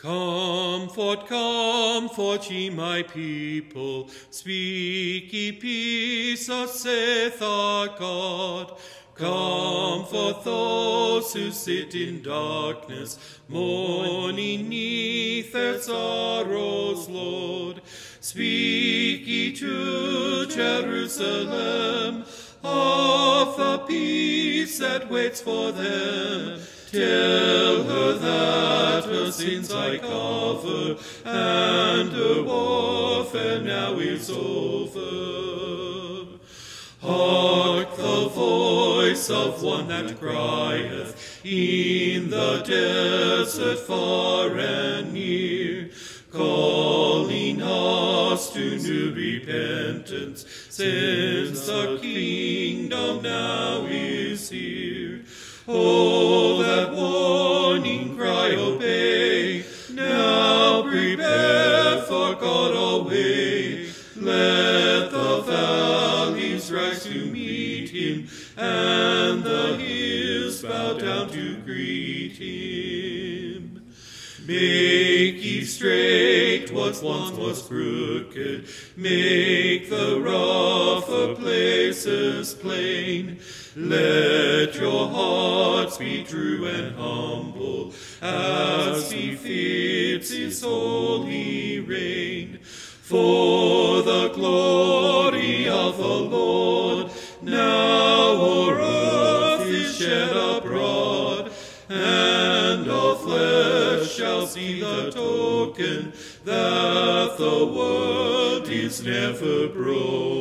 Comfort, comfort ye my people, speak ye peace, thus saith our God. Comfort those who sit in darkness, mourning neath their sorrows, Lord. Speak ye to Jerusalem of the peace that waits for them. Tell her that her sins I cover, and her warfare now is over. Hark the voice of one that crieth in the desert far and near, calling us to new repentance, since the kingdom now is here. Oh, that warning cry obey, now prepare for God away. Let the valleys rise to meet him, and the hills bow down to greet him. Make ye straight what once was crooked, make the rougher places plain. Let your hearts be true and humble, as befits his holy reign. For the glory of the Lord now o'er earth is shed abroad, and all flesh shall see the token that the world is never broken.